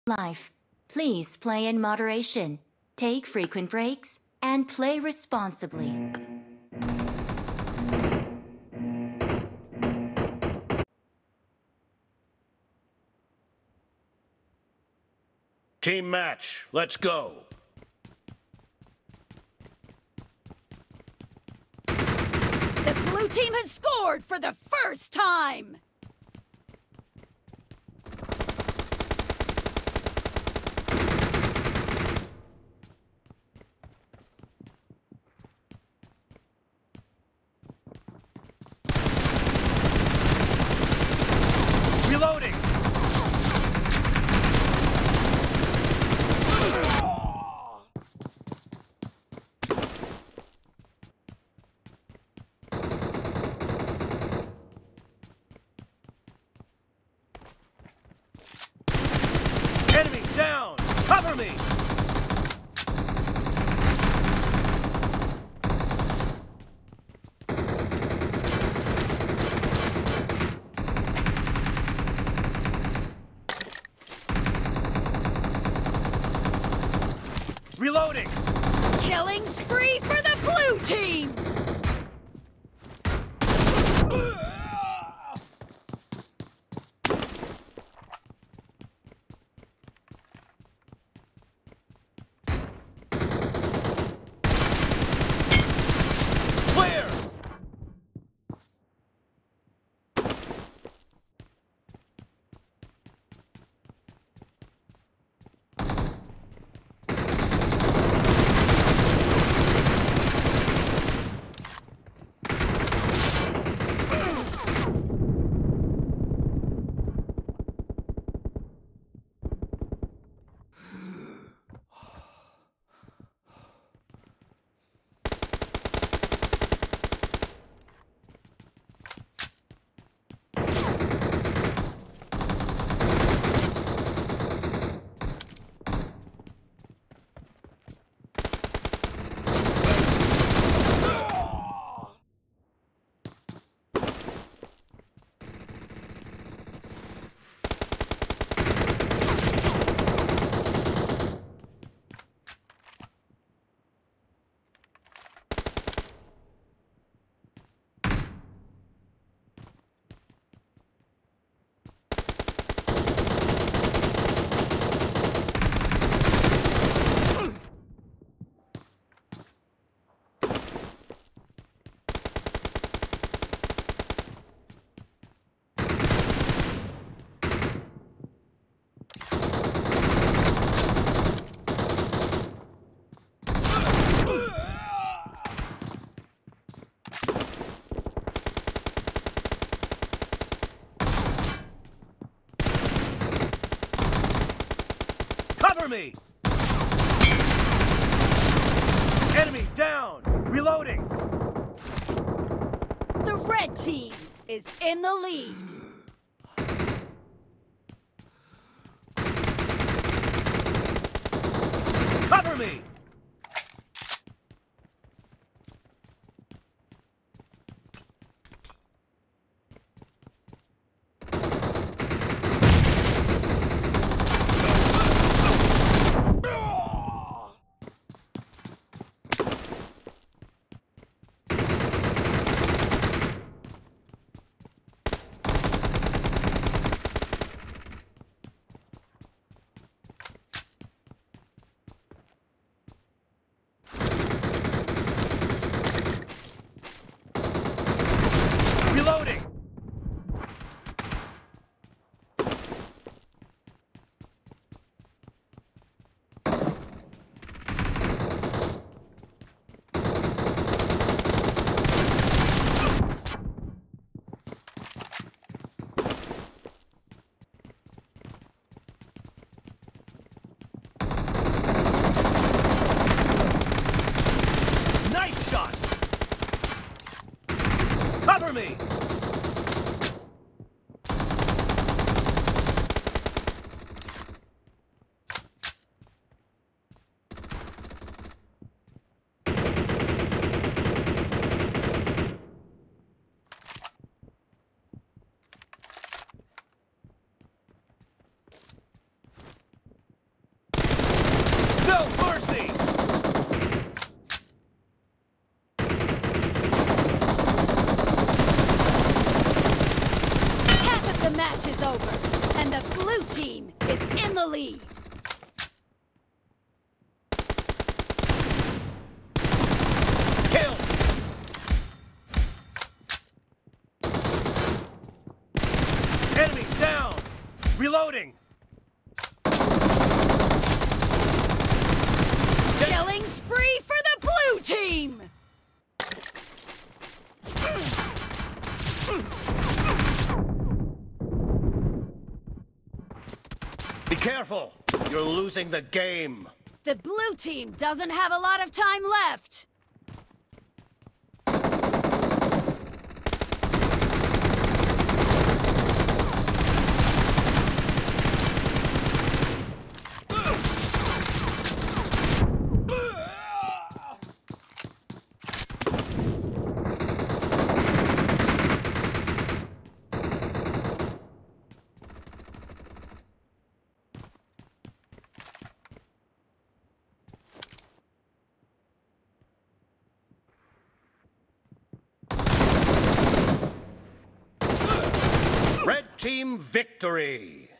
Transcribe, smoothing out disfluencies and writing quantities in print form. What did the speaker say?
life. Please play in moderation, take frequent breaks, and play responsibly. Team match, let's go. The blue team has scored for the first time! Reloading! Enemy down! Cover me! Reloading! Killing spree for the blue team! Clear! Cover me! Enemy down! Reloading! The red team is in the lead. Cover me! in the lead. Kill! Enemy down! Reloading! Killing spree for the blue team! Be careful! You're losing the game! The blue team doesn't have a lot of time left. Red team victory!